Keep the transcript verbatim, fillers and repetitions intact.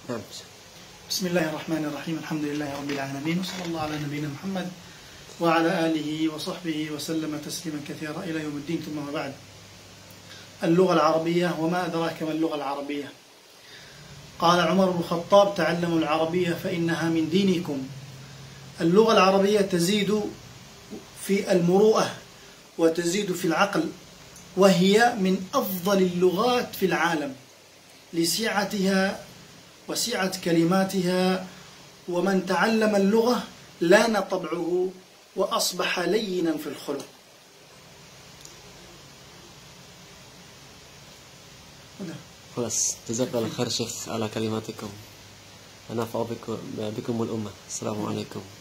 نعم. بسم الله الرحمن الرحيم. الحمد لله رب العالمين، وصلى الله على نبينا محمد وعلى آله وصحبه وسلم تسليما كثيرا إلى يوم الدين. ثم بعد، اللغة العربية وما أدراك ما اللغة العربية. قال عمر بن الخطاب: تعلموا العربية فإنها من دينكم. اللغة العربية تزيد في المروءة وتزيد في العقل، وهي من أفضل اللغات في العالم لسعتها وسعة كلماتها، ومن تعلم اللغة لان طبعه وأصبح لينا في الخلق. خلاص، جزاك الله خير شيخ على كلماتكم، ونفع بكم, بكم الأمة. السلام عليكم.